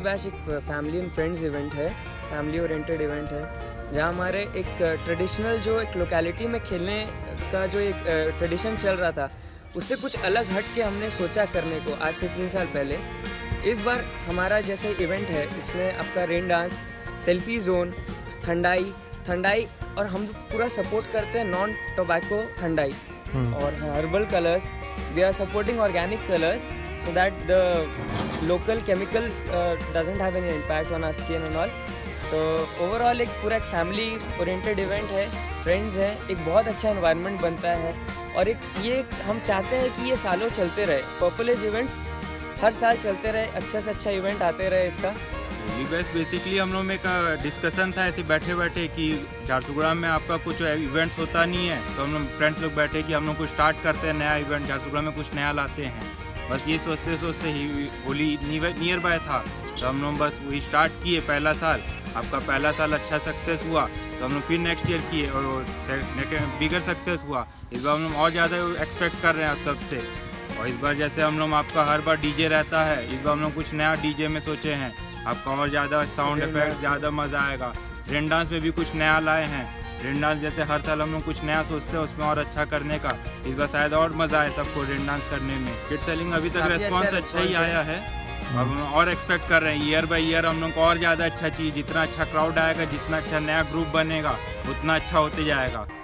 Bash एक family and friends event है, family oriented event है, जहाँ हमारे एक ट्रेडिशनल जो एक लोकेलिटी में खेलने का जो एक ट्रेडिशन चल रहा था, उससे कुछ अलग हट के हमने सोचा करने को आज से 3 साल पहले। इस बार हमारा जैसे इवेंट है, इसमें आपका रेन डांस, सेल्फी जोन, ठंडाई और हम पूरा सपोर्ट करते हैं नॉन टोबैको ठंडाई और herbal colours. We are supporting organic colours so that the local chemical doesn't have any impact on our skin and all. So overall एक पूरा एक family oriented event है, friends हैं, एक बहुत अच्छा environment बनता है और एक ये हम चाहते हैं कि ये सालों चलते रहे। पर्पल एज इवेंट्स हर साल चलते रहे, अच्छा से अच्छा इवेंट आते रहे इसका। बस बेसिकली हम लोग में एक डिस्कशन था ऐसे बैठे बैठे कि झारसुगुड़ा में आपका कुछ इवेंट्स होता नहीं है, तो हम लोग फ्रेंड्स लोग बैठे कि हम लोग कुछ स्टार्ट करते हैं नया इवेंट, झारसुगुड़ा में कुछ नया लाते हैं। बस ये सोचते ही होली नियर बाय था, तो हम लोग बस वही स्टार्ट किए। पहला साल आपका पहला साल अच्छा सक्सेस हुआ, तो हम लोग फिर नेक्स्ट ईयर किए और बिगर सक्सेस हुआ। इस बार हम लोग और ज़्यादा एक्सपेक्ट कर रहे हैं आप सबसे। और इस बार जैसे हम लोग आपका हर बार डीजे रहता है, इस बार हम लोग कुछ नया डीजे में सोचे हैं, आपका और ज़्यादा साउंड इफेक्ट, ज़्यादा मज़ा आएगा। रेन डांस में भी कुछ नया लाए हैं। रेन डांस जैसे हर साल हम लोग कुछ नया सोचते हैं उसमें और अच्छा करने का, इस बार शायद और मज़ा आए सबको रेन डांस करने में। किट सेलिंग अभी तक रेस्पॉन्स अच्छा ही आया है, अब हम और एक्सपेक्ट कर रहे हैं ईयर बाय ईयर हम लोग को और ज़्यादा अच्छा चीज़, जितना अच्छा क्राउड आएगा, जितना अच्छा नया ग्रुप बनेगा, उतना अच्छा होते जाएगा।